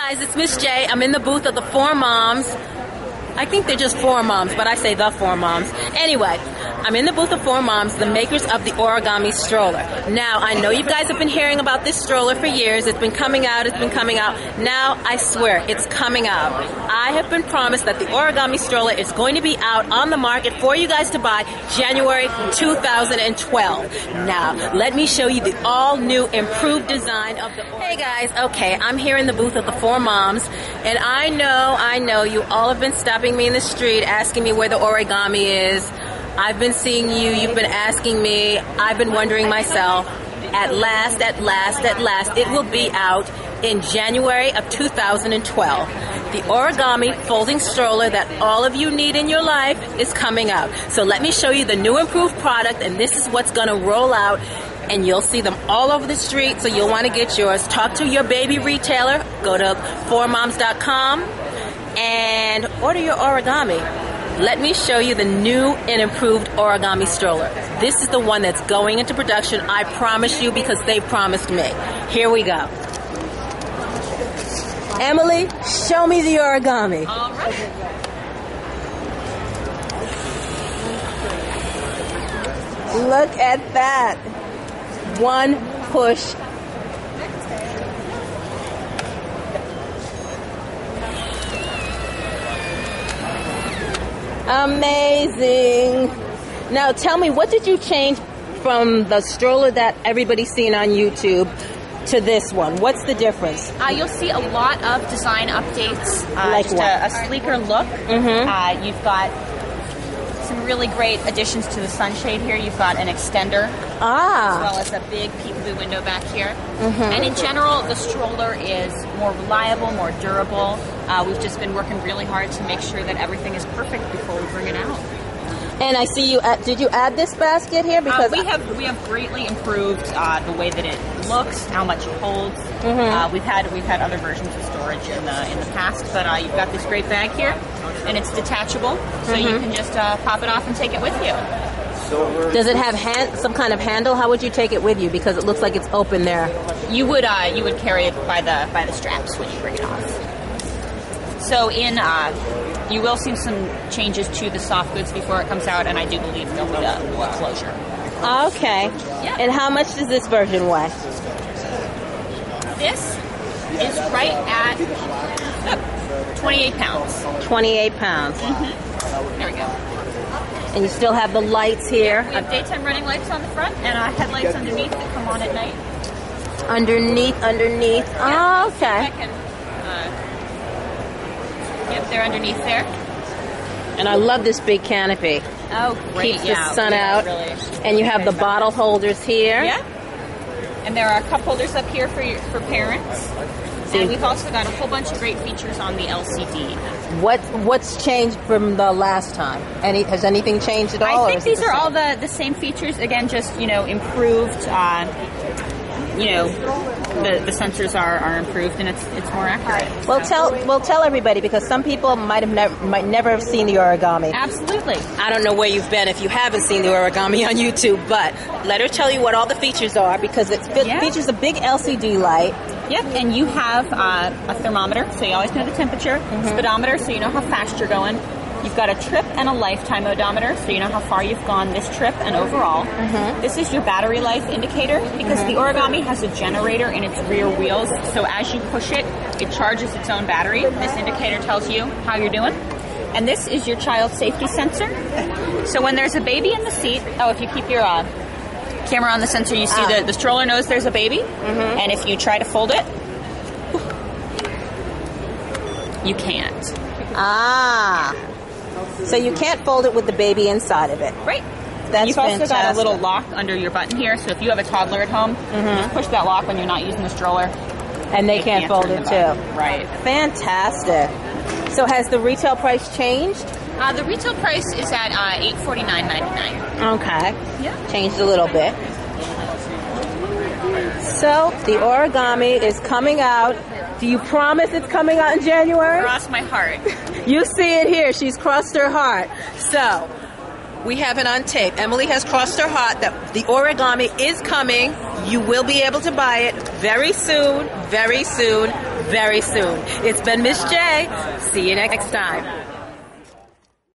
guys, it's Miss J. I'm in the booth of the Four Moms. I think they're just Four Moms, but I say the Four Moms. Anyway, I'm in the booth of Four Moms, the makers of the origami stroller. Now, I know you guys have been hearing about this stroller for years. It's been coming out, Now, I swear, it's coming out. I have been promised that the origami stroller is going to be out on the market for you guys to buy January 2012. Now, let me show you the all-new, improved design of the origami. Hey guys, okay, I'm here in the booth of the Four Moms, and I know, you all have been stopping me in the street asking me where the origami is. I've been seeing you, you've been asking me, I've been wondering myself. At last, it will be out in January of 2012. The origami folding stroller that all of you need in your life is coming out. So let me show you the new improved product, and this is what's going to roll out, and you'll see them all over the street, so you'll want to get yours. Talk to your baby retailer, go to fourmoms.com and order your origami. Let me show you the new and improved origami stroller. This is the one that's going into production, I promise you, because they promised me. Here we go. Emily, show me the origami. All right. Look at that. One push. Amazing. Now tell me, what did you change from the stroller that everybody's seen on YouTube to this one? What's the difference? You'll see a lot of design updates. Like just what? a sleeker look. You've got some really great additions to the sunshade here. You've got an extender, as well as a big peekaboo window back here. And in general, the stroller is more reliable, more durable. We've just been working really hard to make sure that everything is perfect before we bring it out. And I see you. Did you add this basket here? Because we have greatly improved the way that it looks, how much it holds. We've had other versions of storage in the past, but you've got this great bag here, and it's detachable, so you can just pop it off and take it with you. Does it have some kind of handle? How would you take it with you? Because it looks like it's open there. You would carry it by the straps when you bring it off. So you will see some changes to the soft goods before it comes out, and I do believe there'll be a closure. Okay. Yeah. And how much does this version weigh? This is right at 28 pounds. 28 pounds. There we go. And you still have the lights here. We have daytime running lights on the front and headlights underneath that come on at night. Underneath. Yeah. Oh, okay. Yep, they're underneath there. And I love this big canopy. Oh, great. Keeps the sun out. Really. And you have the bottle holders here. Yeah. And there are cup holders up here for parents. And we've also got a whole bunch of great features on the LCD. What's changed from the last time? Has anything changed at all? I think these are all the same features. Again, just improved. The sensors are improved, and it's more accurate. Well, tell everybody, because some people might never have seen the origami. Absolutely. I don't know where you've been if you haven't seen the origami on YouTube, but let her tell you what all the features are, because it features a big LCD light. Yep, and you have a thermometer, so you always know the temperature. Speedometer, so you know how fast you're going. You've got a trip and a lifetime odometer, so you know how far you've gone this trip and overall. This is your battery life indicator, because the origami has a generator in its rear wheels, so as you push it, it charges its own battery. This indicator tells you how you're doing. And this is your child safety sensor. So when there's a baby in the seat, if you keep your camera on the sensor, you see the stroller knows there's a baby, and if you try to fold it, you can't. So you can't fold it with the baby inside of it. Right. That's You've also fantastic. got a little lock under your button here, so if you have a toddler at home, just push that lock when you're not using the stroller. And they can't fold it too. Right. Fantastic. So has the retail price changed? The retail price is at $849.99. Okay. Yeah. Changed a little bit. So the origami is coming out. Do you promise it's coming out in January? Cross my heart. You see it here. She's crossed her heart. So we have it on tape. Emily has crossed her heart that the origami is coming. You will be able to buy it very soon, very soon. very soon. It's been Miss J. See you next time.